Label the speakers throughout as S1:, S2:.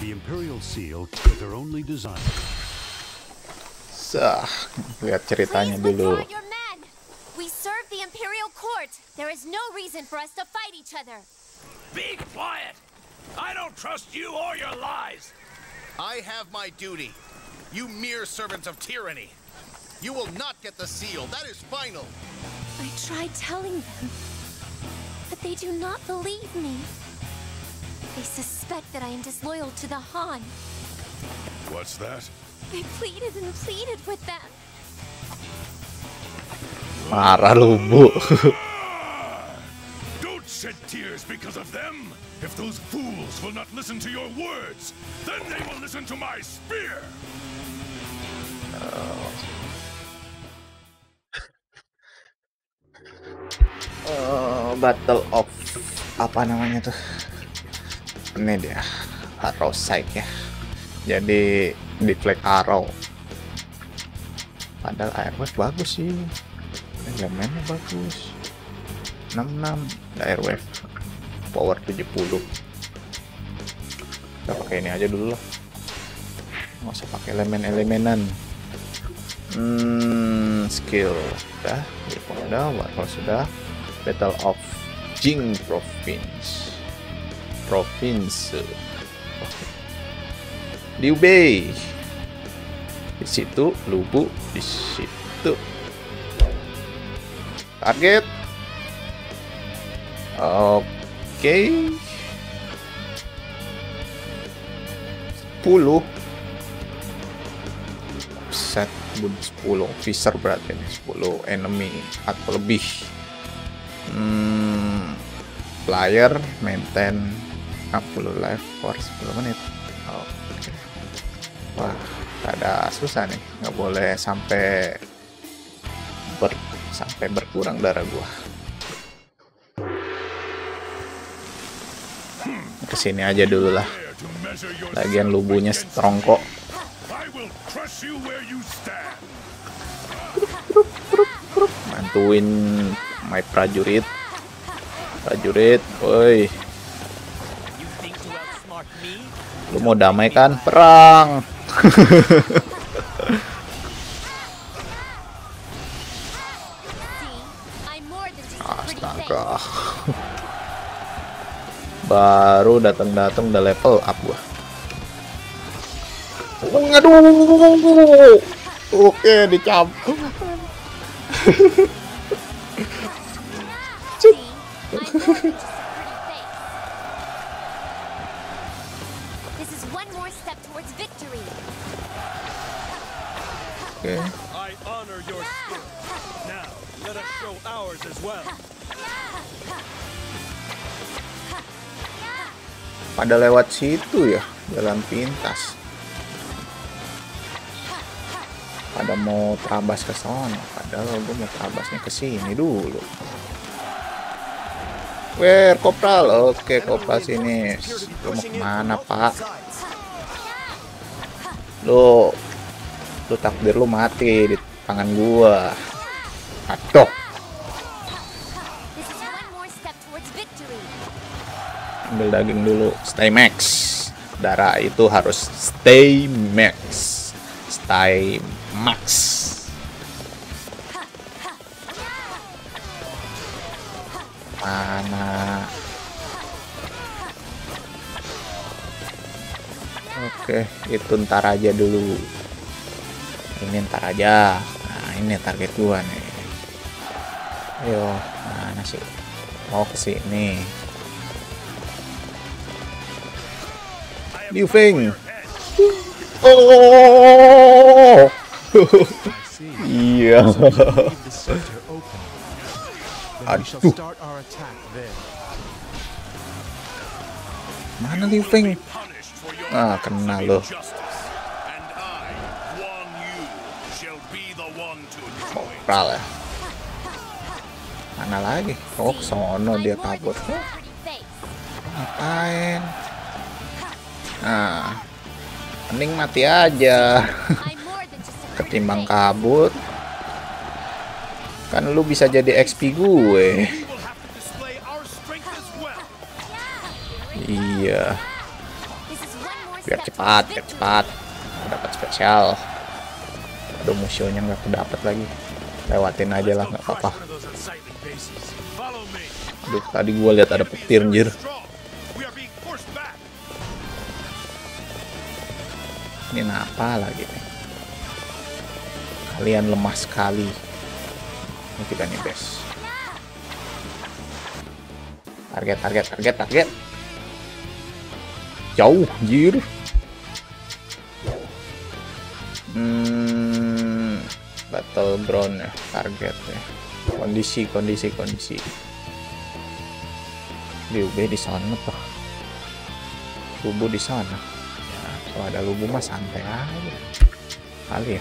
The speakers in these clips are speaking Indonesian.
S1: The Imperial Seal is their only design.
S2: Lihat ceritanya dulu.
S3: We serve the Imperial Court. There is no reason for us to fight each other.
S4: Be quiet! I don't trust you or your lies. I have my duty. You mere servants of tyranny. You will not get the seal. That is final.
S3: I tried telling them, but they do not believe me. They suspect that I am disloyal to the Han.
S1: What's that?
S3: I pleaded and pleaded with them.
S2: Marah lu, Bu.
S1: Don't shed tears because of them. If those fools will not listen to your words, then they will listen to my spear.
S2: Battle of apa namanya tuh? Ini dia Arrow Sight ya. Jadi deflect arrow. Padahal airwave bagus sih. Elemennya bagus. 66 airwave. Power 70. Kita pakai ini aja dulu lah. Nggak usah pakai elemen-elemenan. Skill udah, udah, warhol sudah. Battle of Jing Province. Liu Bei di situ, Lubu di situ. Target. Oke. 10. Set 10 officer berarti ini 10 enemy atau lebih. Player maintain 60 life for 10 menit. Oke. Wah, ada susah nih, nggak boleh sampai berkurang darah gua. Kesini aja dulu lah. Lagian lubunya strong kok. Bantuin my prajurit. Woi. Lu mau damai kan? Perang. Astaga. Baru datang udah level up gua. Aduh. Oke, dicampur.
S3: This is one more step towards victory.
S2: Oke.
S4: I honor your skill. Now, let us show ours as well.
S2: Pada lewat situ ya, jalan pintas. Pada mau terabas ke sana, padahal gue mau terabasnya ke sini dulu. Where Kopral? Oke, Kopral sini. Lu mau kemana, Pak? Lu takdir lu mati di tangan gua. Aduh. Ambil daging dulu. Stay max. Darah itu harus stay max. Stay max. Mana? Oke, itu ntar aja dulu. Ini ntar aja. Nah, ini target gua nih. Ayo, mana sih? Mau ke sini. Liu Feng. Oh. Iya. Aduh. Mana Liu Feng? Ah, kena loh. Kopral ya. Mana lagi? Oh, sono dia kabur. Ngapain? Nah, mending mati aja. Ketimbang kabur. Kan lu bisa jadi XP gue. Iya. Biar cepat, biar cepat. Dapat spesial. Aduh, musuhnya nggak kedapat lagi. Lewatin aja lah, nggak apa-apa. Aduh, tadi gua lihat ada petir anjir. Ini apa lagi nih? Kalian lemah sekali. Ini kita nih, bes. Target. Jauh, anjir. Battleground ya, target ya. Kondisi. Lubu di sana tuh. Lubu di sana. Ya, kalau ada lubu mah santai aja. Kali ya.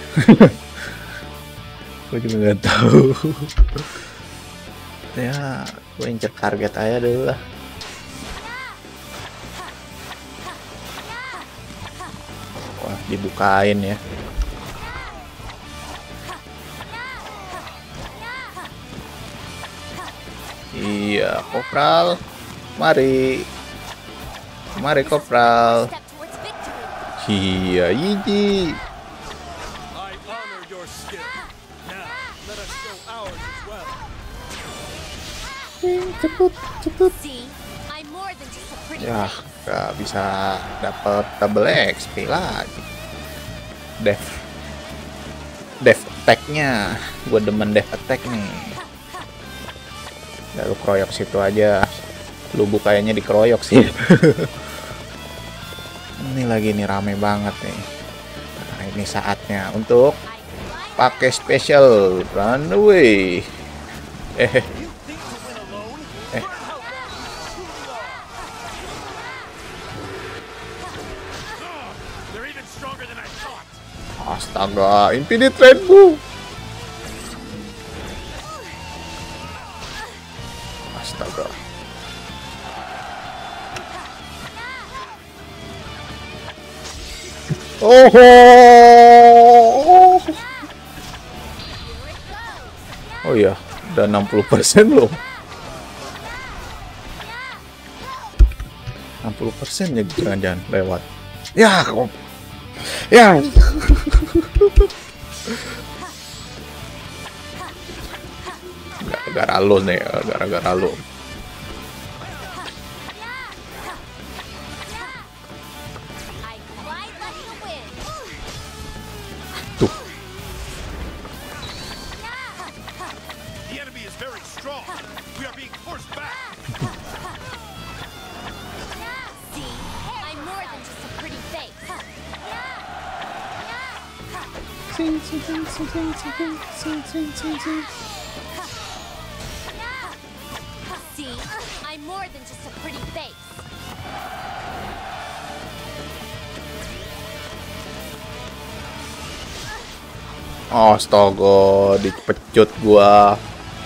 S2: Gue juga nggak tahu. Ya, gue incer target aja dulu lah. Wah, dibukain ya. Iya, Kopral. Mari Kopral. Iya, ini. Cepet. Ya, gak bisa dapat double XP lagi. Dev attack-nya. Gue demen dev attack nih. Udah, lu keroyok situ aja. Lubu kayaknya dikeroyok sih. Ini lagi nih rame banget nih. Nah, ini saatnya untuk pakai special runaway. Astaga, Infinite Rainbow. Astaga. Oh iya, udah 60% belum? 60% ya, jangan-jangan lewat. Ya, kok. Ya. Gara-gara lo nih, gara-gara lo. Tuh.
S3: See, I'm more than just a pretty face.
S2: Astaga, dipecut gua.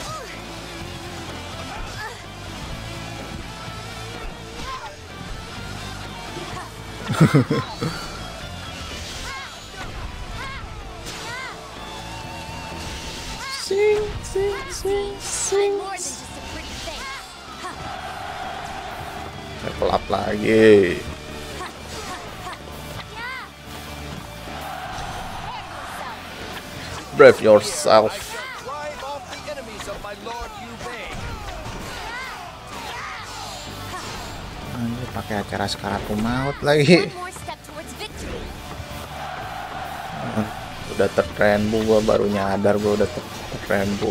S2: Level up lagi. Brave yourself. Anjir, pakai acara Skaratu Maut lagi. Udah ter-rainbow, gua baru nyadar gua udah ter-rainbow.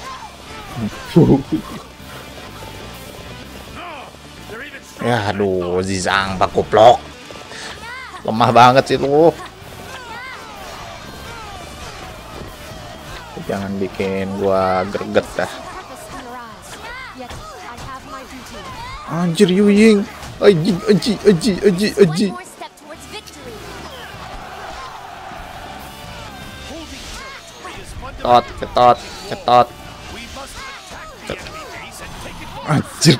S2: Ya aduh, Zizang bakuplok. Lemah banget sih lu. Jangan bikin gua greget dah. Anjir, Yuying. Aji. Cetot. Anjir.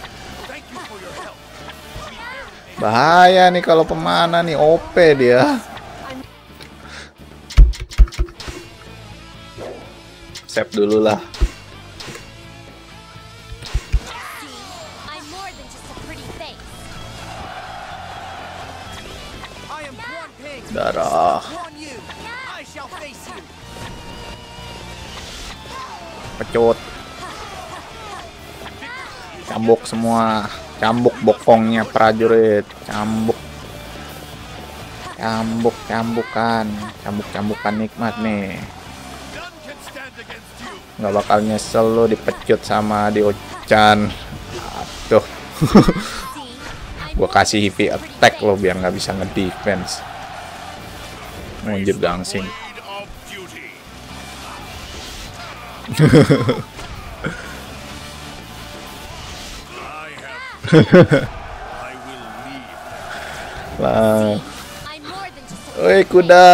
S2: Bahaya nih kalau pemana nih, OP dia. Save dulu lah. Darah.
S4: On you. I shall face you.
S2: Pecut. Cambuk semua. Cambuk bokongnya prajurit. Cambuk. Cambukan. Cambuk-cambukan nikmat nih.
S1: None can stand against you.
S2: Nggak bakal nyesel lo dipecut sama Dio-chan. Aduh. Gua kasih heavy attack lo biar nggak bisa ngedefense. Munjir gangsing.
S1: Blade of duty. I will leave.
S2: Lah.
S3: I'm more than just a
S2: Woi kuda.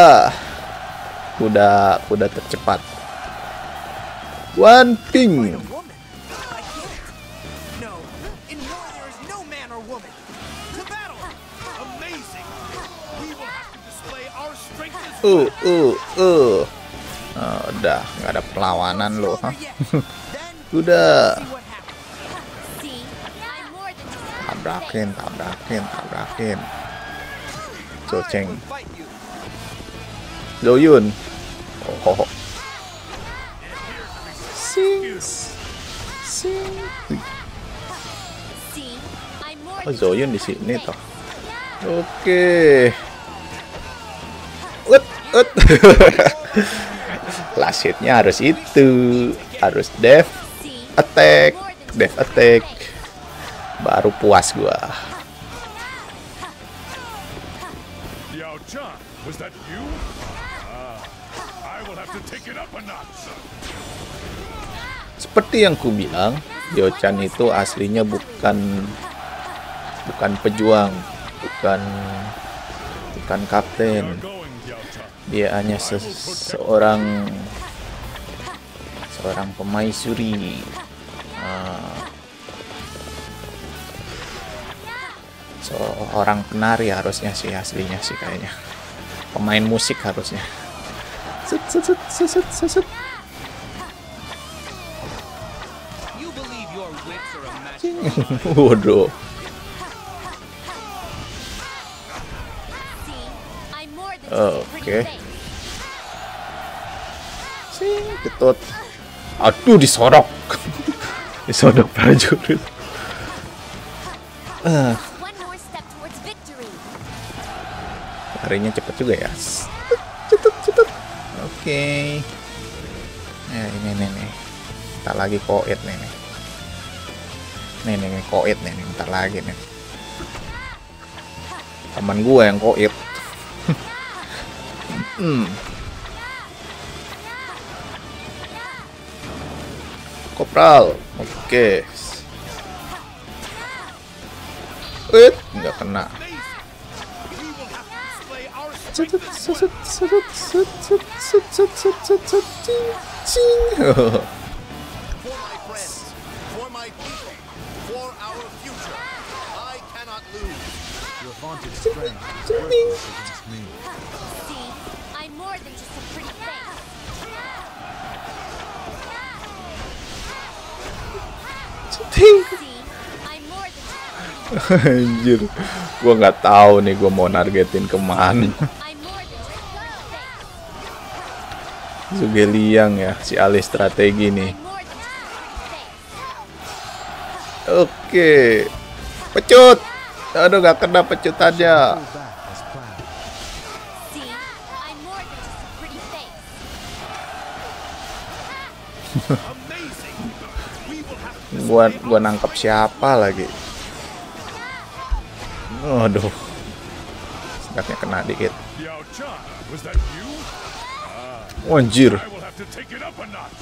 S2: Kuda tercepat. One King.
S4: Woman. I can't. No. In war there is no man or woman. To battle.
S1: Amazing. We will have to display our strength as
S2: Udah nggak ada perlawanan lo, hah?
S4: Yet. Then
S2: Kuda.
S4: see what happens.
S3: see. I'm more than just a
S2: Tabrakin. Coceng.
S4: I will fight you.
S2: Zoyun. Oh. Sing.
S3: see. I'm more
S2: Oh,
S3: than
S2: Zoyun di
S3: just a
S2: sini
S3: face.
S2: toh. Oke. Ut. Last hitnya harus itu. Harus def
S3: See,
S2: attack.
S3: I'm more than
S2: Def
S3: just a
S2: attack.
S3: face.
S2: Baru puas gua.
S1: Yao Chan, was that you? I will have to take it up a notch.
S2: Seperti yang ku bilang, Dio-chan itu aslinya bukan pejuang, bukan kapten.
S1: You're going, Yao Chan.
S2: Dia hanya seorang pemaisuri. Seorang penari harusnya sih, aslinya sih kayaknya. Pemain musik harusnya. Set.
S4: You believe your wits are a match for
S2: Waduh.
S3: See, I'm more than just a pretty
S2: Okay.
S3: face.
S2: Sing, ketut. Aduh, disorok. Disodok prajurit.
S3: One more step towards victory.
S2: Larinya cepet juga ya. Cetut. Oke. Nah, ini nih. Bentar lagi koit nih. Nih koit nih. Bentar lagi nih. Teman gue yang koit. Kopral. Oke. Nggak kena.
S1: We will have to display our
S2: Set.
S4: For my friends, for my people, for our future. I cannot lose.
S5: Your vaunted strength is worthless against me.
S3: See, I'm more than just a pretty face. See, I'm more than just a pretty
S2: Anjir, gua nggak tahu nih gua mau nargetin kemana.
S3: I'm more than just a pretty face.
S2: Zugeliang ya, si ahli strategi nih.
S3: I'm more than just a pretty face.
S2: Oke, pecut. Aduh, nggak kena pecutannya.
S5: Pull back as planned.
S3: See, I'm more than just a pretty face.
S1: amazing. We will have to
S2: Gua nangkep siapa lagi? Aduh, sekatnya kena dikit.
S1: Yao Chan, was that you?
S2: Anjir.
S1: I will have to take it up a notch.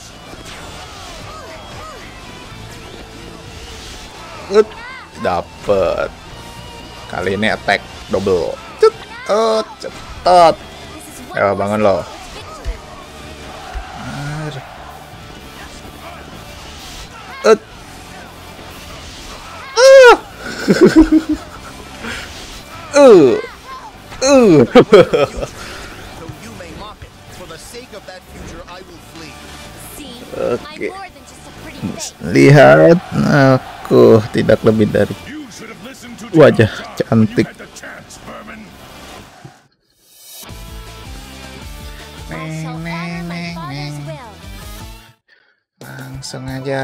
S2: Dapet. Kali ini attack double. Cetat.
S3: This is
S2: Ya,
S3: one more
S2: bangun
S3: step
S2: lo.
S3: towards victory.
S4: Though you may mock it, for the sake of that future, I will flee.
S3: See,
S2: Okay.
S3: I'm more than just a pretty face.
S2: Lihat, aku tidak lebih dari
S1: You should have listened to
S2: Wajah
S1: Yao Chan when you
S2: cantik.
S1: had the chance, vermin.
S3: I shall honor my father's will.
S2: Langsung aja.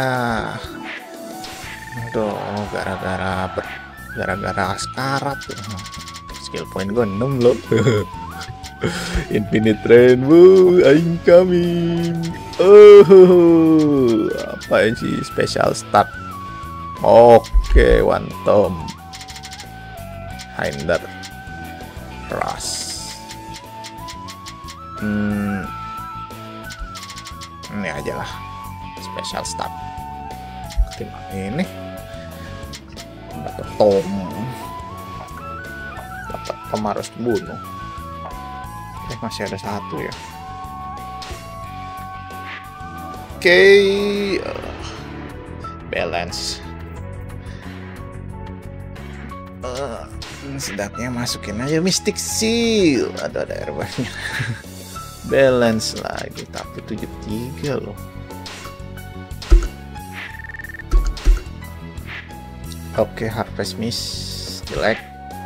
S2: Aduh, gara-gara sekarat tuh. Skill point gue 6 loh. Infinite Rainbow incoming. Oh, apa sih special start? Oke, one tom. Hinder Rush. Ini aja lah special start. Ketimbang ini dapat Tom harus bunuh. Masih ada satu ya. Oke, balance. Sedapnya masukin aja Mystic Seal. Ada airbagnya. Balance lagi, tapi 73 loh. Oke, Harvest Miss jelek.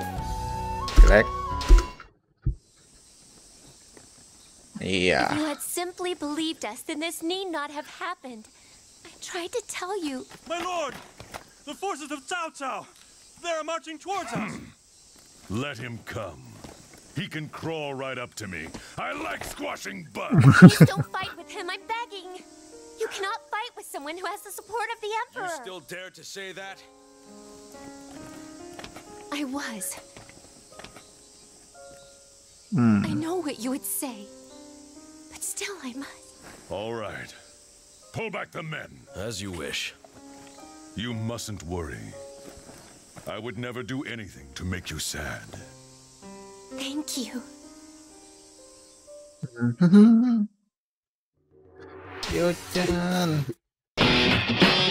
S2: Iya.
S3: If you had simply believed us, then this need not have happened. I tried to tell you.
S6: My lord! The forces of Cao Cao! They are marching towards us!
S1: Let him come. He can crawl right up to me. I like squashing butt.
S3: Please don't fight with him, I'm begging. You cannot fight with someone who has the support of the
S6: You
S3: Emperor.
S6: still dare to say that?
S3: I was. I know what you would say. But still I must.
S1: All right. Pull back the men.
S6: As you wish.
S1: You mustn't worry. I would never do anything to make you sad.
S3: Thank you.
S2: Yo-chan.